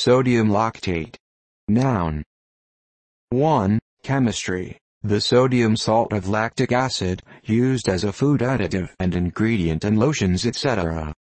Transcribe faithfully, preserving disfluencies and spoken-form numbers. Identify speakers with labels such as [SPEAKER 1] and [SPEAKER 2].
[SPEAKER 1] Sodium lactate. Noun. one. Chemistry. The sodium salt of lactic acid, used as a food additive and ingredient in lotions et cetera.